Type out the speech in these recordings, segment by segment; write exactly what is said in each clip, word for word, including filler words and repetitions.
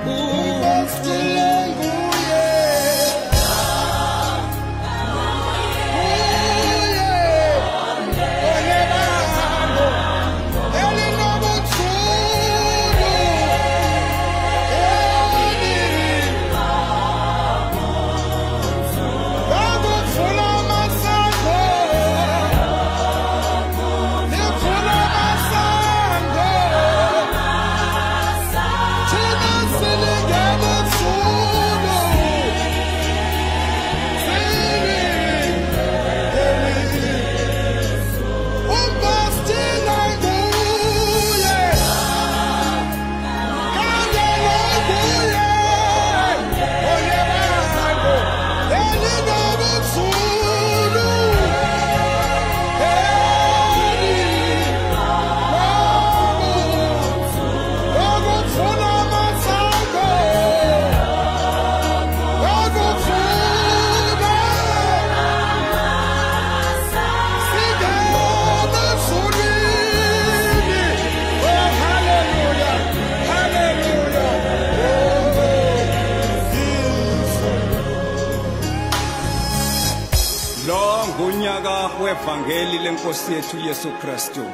Ngunyaka wevangeli lenkosi yethu Yesu Kristu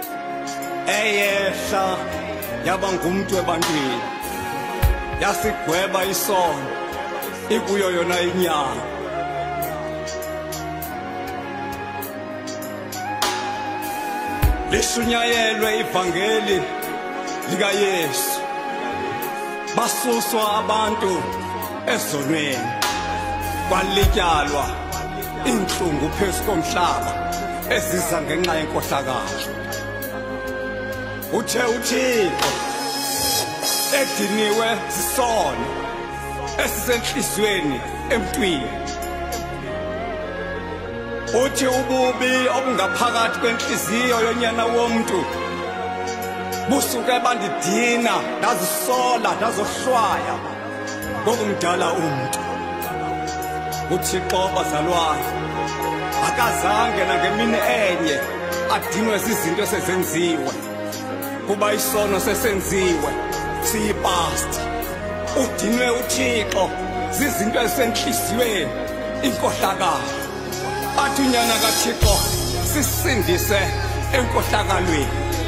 eyehla yaba ngumuntu ebantwini yasigweba isono ikuyo yona inyanga lishunyayelwe ivangeli likaYesu basuswa abantu ezonweni kwalityalwa inhlungu phezu komhlaba eziza ngenxa yenkohlakalo uthe uThixo ediniwe sisono esisenhlizweni emntwini uthi ububi obungaphakathi kwenhliziyo yonyana womuntu busuke bandidina ndazisola ndazohlwaya ngokumdala umuntu uThixo bazalwane akazange nangemini enye adinwe izinto esezenziwe kuba isono sesenziwe siyipast udinwe uThixo zizinto ezisenhliziyweni inkohlakalo athi unyana kaThixo sisindise enkohlakalweni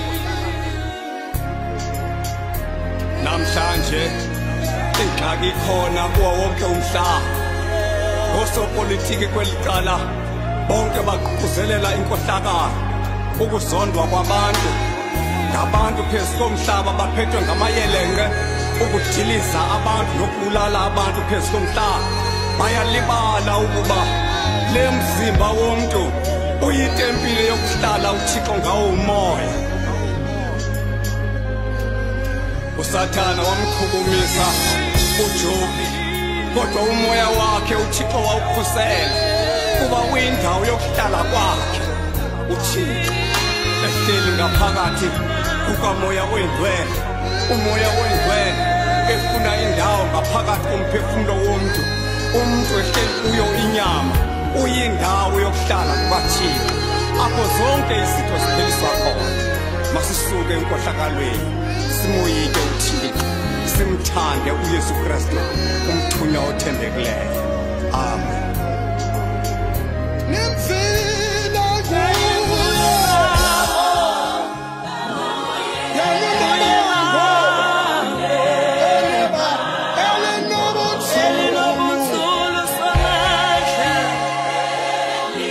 namhlanje ingxaki khona kuwo wonke umhlaba osopolitiki kwelicala bonke bagquzelela inkohlakalo ukuzondwa kwabantu ngabantu phezu komhlaba baphethwe ngamayelenqe ukudiliza abantu nokubulala abantu phezu komhlaba bayalibala ukuba le mzimba womuntu uyitempile yokuhlala uThixo ngawo umoya uSathana wamkhukumisa uJobe kodwa umoya wakhe uThixo wawukhusela kuba uyindawo yokuhlala kwakhe uThixo ehleli ngaphakathi kukamoya oyingcwele umoya oyingcwele efuna indawo ngaphakathi komphefumulo womuntu umuntu ehleli kuyo inyama uyindawo yokuhlala kukaThixo apho zonke izitho zipheliswa khona masisuke enkohlakalweni simoyike uThixo simthande uYesu Kristu umthunywa othembekileyo amen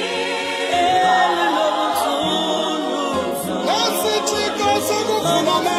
Mama